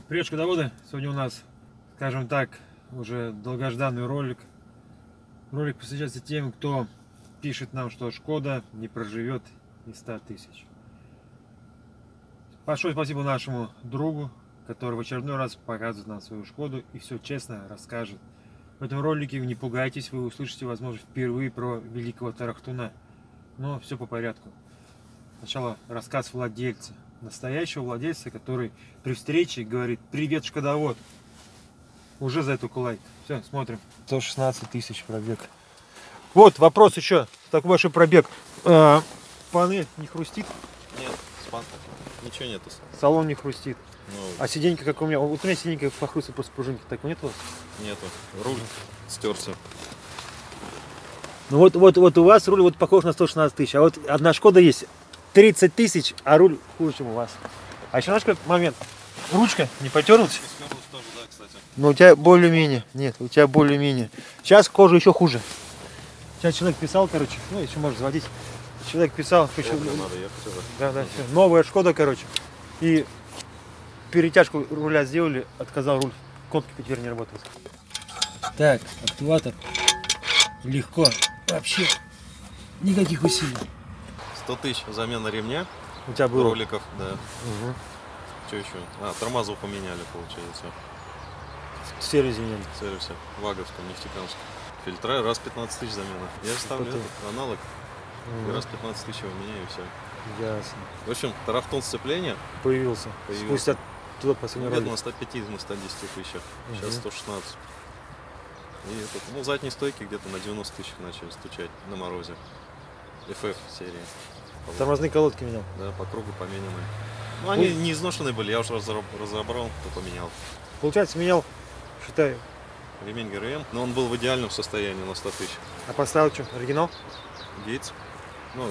Привет, шкодоводы! Сегодня у нас, скажем так, уже долгожданный ролик. Ролик посвящается тем, кто пишет нам, что Шкода не проживет и 100 тысяч. Большое спасибо нашему другу, который в очередной раз показывает нам свою Шкоду и все честно расскажет. В этом ролике не пугайтесь, вы услышите, возможно, впервые про великого Тарахтуна. Но все по порядку. Сначала рассказ владельца. Настоящего владельца, который при встрече говорит: привет, шкодовод. Уже за эту лайк. Все, смотрим. 116 тысяч пробег. Вот вопрос еще. Такой большой пробег. Панель не хрустит? Нет, ничего нету. Салон не хрустит. Ну, а сиденька, как у меня? Вот у меня сиденька похрустит после пружинки. Так нет у вас? нету. Руль стерся. Ну вот у вас руль вот похож на 116 тысяч. А вот одна Шкода есть 30 тысяч, а руль хуже, чем у вас. А еще знаешь, как момент? Ручка не потерлась? Тоже, да, кстати. Но у тебя более-менее. Нет, у тебя более-менее. Сейчас кожа еще хуже. Сейчас человек писал, короче, ну еще можно заводить. Человек писал, короче, надо ехать уже. да, все. Новая Шкода, короче. И перетяжку руля сделали, отказал руль. Кнопки теперь не работают. Так, активатор. Легко. Вообще никаких усилий. 100 тысяч замена ремня. У тебя было? Роликов, да. Угу. Что еще? Тормозов поменяли, получается. В сервисе нет. В сервисе. Ваговском, Нефтекамском. Фильтра раз 15 тысяч замена. Я же ставлю этот аналог. И раз 15 тысяч его меняю, и все. Ясно. В общем, Тарахтун сцепления Появился. Спустя туда последний где-то ролик. на 105, на 110 тысячах. Сейчас 116. И этот, ну, задние стойки где-то на 90 тысяч начали стучать на морозе. FF серии. Тормозные колодки менял. Да, по кругу поменены. Ну, они не изношенные были, я уже разобрал, то поменял. Получается, менял, считай. Ремень ГРМ, но он был в идеальном состоянии на 100 тысяч. А поставил что, оригинал? Гейтс. Ну,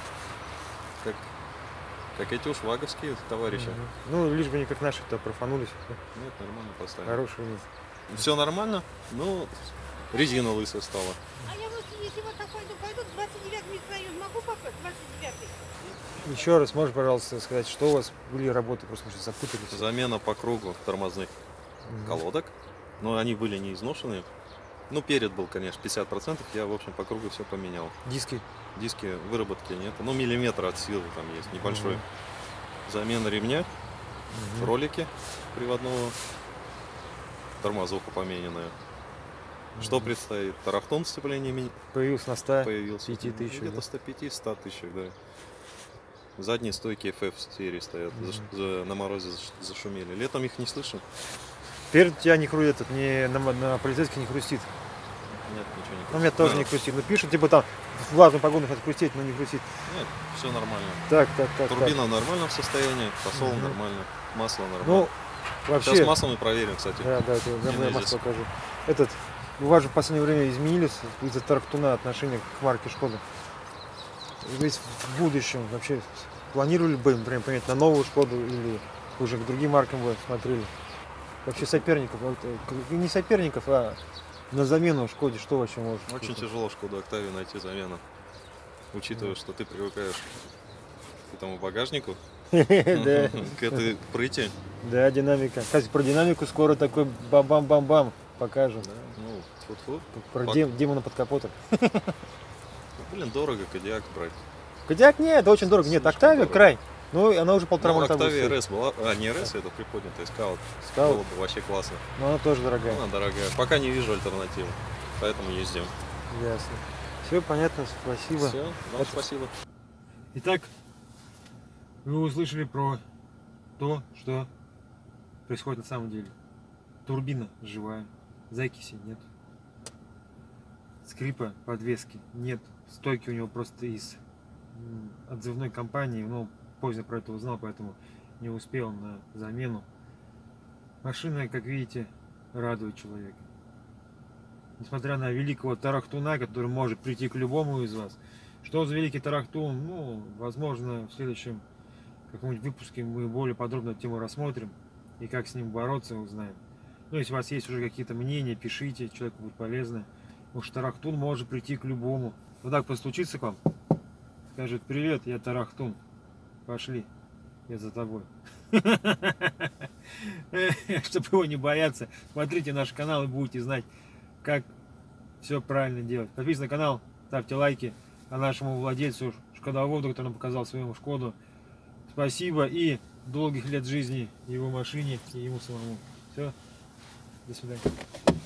как эти уж ваговские товарищи. Ну, лишь бы не как наши-то профанулись. Нет, нормально поставили. Хороший у них. Все нормально, ну, резина лысая стала. А я вот, если вот так пойду, 29-й микрорайон могу попасть? 29-й? Еще раз, можешь, пожалуйста, сказать, что у вас были работы, просто мы сейчас запутались. Замена по кругу тормозных колодок. Но они были не изношенные. Ну, перед был, конечно, 50%. Я, в общем, по кругу все поменял. Диски? Диски выработки нет. Ну, миллиметр от силы там есть, небольшой. Замена ремня, ролики приводного, тормозуха помененная. Что предстоит? Тарахтун сцепление Появился на 100, появился. 5 тысяч. Где-то 105-100 тысяч, да. Задние стойки FF серии стоят. На морозе зашумели. Летом их не слышно. Перед тебя не хрустит, на полицейских не хрустит. Нет, ничего не хрустит. У меня тоже не хрустит. Ну, пишут, типа там в влажную погоду хоть хрустеть, но не хрустит. Нет, все нормально. Так. Турбина в нормальном состоянии, посол нормально, масло нормально. Ну, вообще... Сейчас масло мы проверим, кстати. Да, я масло покажу. У вас же в последнее время изменились из-за Тарахтуна отношения к марке Шкода. Ведь в будущем вообще планировали бы, например, поменять на новую Шкоду или уже к другим маркам вы смотрели? Вообще соперников, не соперников, а на замену Шкоде что вообще может? Очень тяжело Шкоду Октавию найти замену, учитывая, что ты привыкаешь к этому багажнику, к этой прыти. Да, динамика. Кстати, про динамику скоро такой бам-бам-бам-бам покажем. Ну, фу-фу. Про демона под капотом. Блин, дорого Кодиак брать. Кодиак нет, это очень дорого. Нет, Октавия край. Ну, она уже полтора Ну, монета Октавия РС была, не РС, это приподнятая, Скаут. Было бы вообще классно. Но она тоже дорогая. Она дорогая. Пока не вижу альтернативы, поэтому ездим. Ясно. Все понятно, спасибо. Все, вам спасибо. Итак, вы услышали про то, что происходит на самом деле. Турбина живая, закиси нет, скрипа подвески нет, стойки у него просто из отзывной компании, но поздно про это узнал, поэтому не успел на замену. Машина, как видите, радует человека. Несмотря на великого Тарахтуна, который может прийти к любому из вас. Что за великий Тарахтун? Ну, возможно, в следующем каком-нибудь выпуске мы более подробно эту тему рассмотрим и как с ним бороться, узнаем. Ну, если у вас есть уже какие-то мнения, пишите, человеку будет полезно. Потому что Тарахтун может прийти к любому. Вот так постучится к вам, скажет: привет, я Тарахтун, пошли, я за тобой. Чтобы его не бояться, смотрите наш канал и будете знать, как все правильно делать. Подписывайтесь на канал, ставьте лайки. А нашему владельцу шкодоводу, который нам показал своему Шкоду, спасибо и долгих лет жизни его машине и ему самому. Все, до свидания.